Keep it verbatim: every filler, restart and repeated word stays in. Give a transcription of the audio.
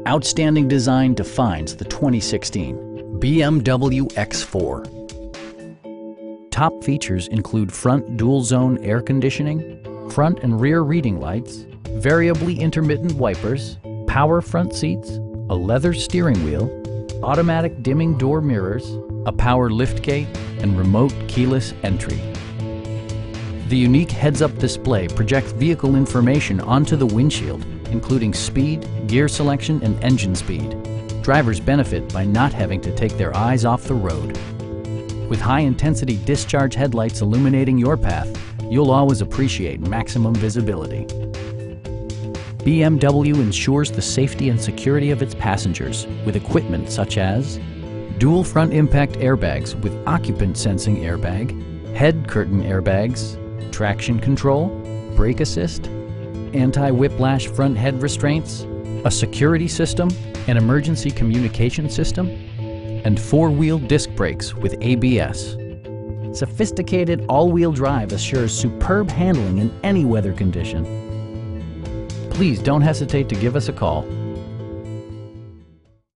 Outstanding design defines the twenty sixteen B M W X four. Top features include front dual-zone air conditioning, front and rear reading lights, variably intermittent wipers, power front seats, a leather steering wheel, automatic dimming door mirrors, a power liftgate, and remote keyless entry. The unique heads-up display projects vehicle information onto the windshield, including speed, gear selection, and engine speed. Drivers benefit by not having to take their eyes off the road. With high-intensity discharge headlights illuminating your path, you'll always appreciate maximum visibility. B M W ensures the safety and security of its passengers with equipment such as dual front impact airbags with occupant sensing airbag, head curtain airbags, traction control, brake assist, anti-whiplash front head restraints, a security system, an emergency communication system, and four-wheel disc brakes with A B S. Sophisticated all-wheel drive assures superb handling in any weather condition. Please don't hesitate to give us a call.